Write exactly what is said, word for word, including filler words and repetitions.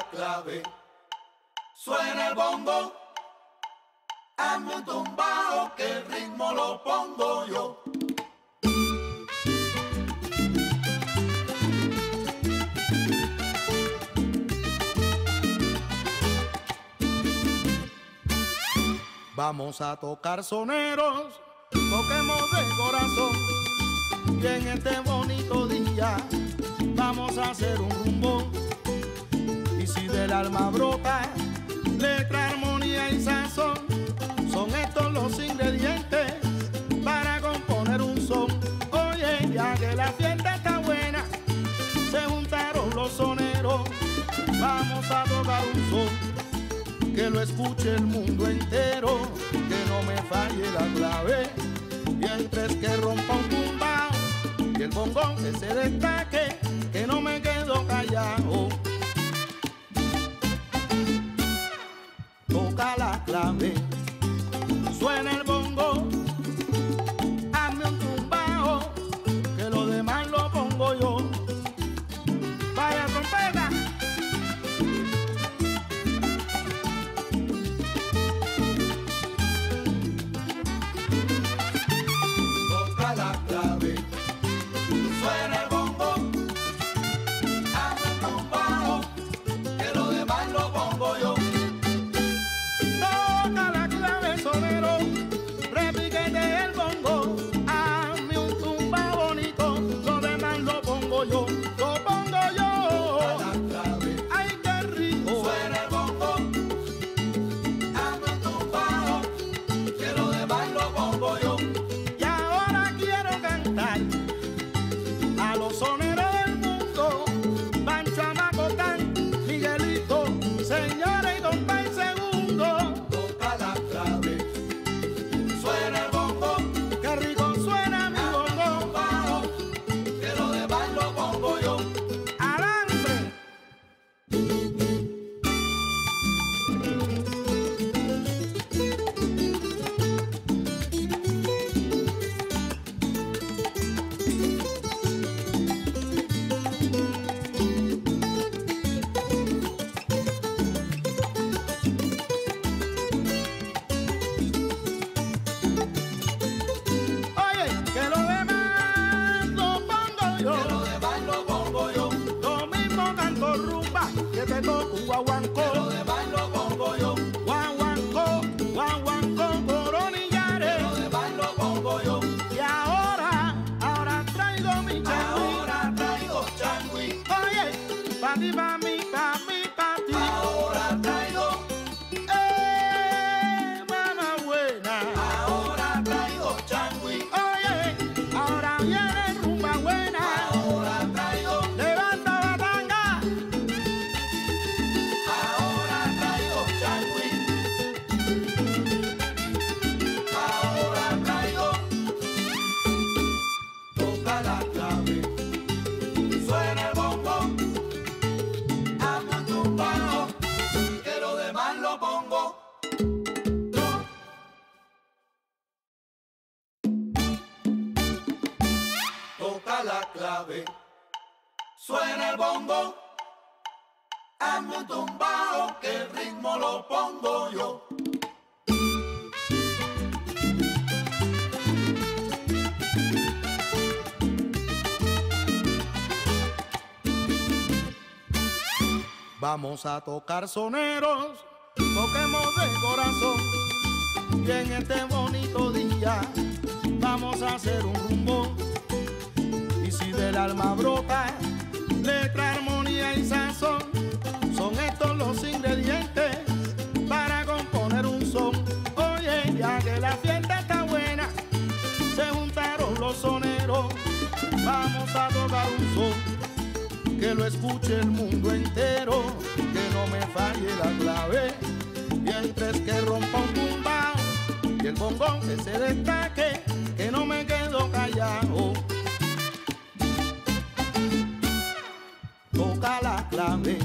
la clave, suena el bongo, hazme un tumbao que el ritmo lo pongo yo. Vamos a tocar soneros, toquemos de corazón, y en este bonito día vamos a hacer un rumbo. Y si del alma brota letra, armonía y sazón, son estos los ingredientes para componer un son. Oye, ya que la fiesta está buena, se juntaron los soneros, vamos a tocar un son que lo escuche el mundo entero, que no me falle la clave, y el tres que rompa un tumbao, y el bongón que se destaque, que no me quedo callado. Toca la clave, suena el bongo, hazme un tumbao, que lo demás lo pongo yo. Vaya trompeta. Yo, lo pongo yo. Ay, qué rico. Suena el bongo, hazme un tumbao, que lo demás lo pongo yo. Y ahora quiero cantar a los soneros del mundo, Pancho Amacotán, Miguelito, señores y compay segundo. Toca la clave, suena el bongo, Qué rico suena mi bongo. tumbao, que lo demás lo pongo yo. Alambre. Oye, que lo demás lo pongo yo. Que lo demás lo pongo yo. Lo mismo canto rumba, que te toco un guaguancó. Que lo demás lo pongo yo. Guaguancó, guaguancó, coronillares. Que lo demás lo pongo yo. Y ahora, ahora traigo mi changüí. Ahora traigo changüí. Oye, pa' ti, pa' mí, pa' mí, pa' ti. Ahora traigo, Eh, mamá buena. ahora traigo changüí. Oye, ahora viene rumba buena. Ahora traigo, Levanta la tanga. ahora traigo changüí. Ahora traigo, toca la clave, suena el bongo, hazme un tumbao, que lo demás lo pongo yo. Toca la clave, suena el bongo, hazme un tumbao, que el ritmo lo pongo yo. Vamos a tocar soneros, toquemos de corazón, y en este bonito día vamos a hacer un rumbo. Y si del alma brota letra, armonía y sazón, son estos los ingredientes para componer un son. Oye, ya que la fiesta está buena, se juntaron los soneros, vamos a tocar un son que lo escuche el mundo entero, que no me falle la clave, y el tres que rompa un tumbao, y el bongón que se destaque, que no me quedo callado. Toca la clave,